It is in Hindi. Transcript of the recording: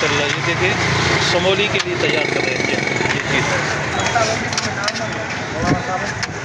माशाल्लाह। ये देखिए समोली के लिए तैयार कर रहे हैं ये चीज़ है।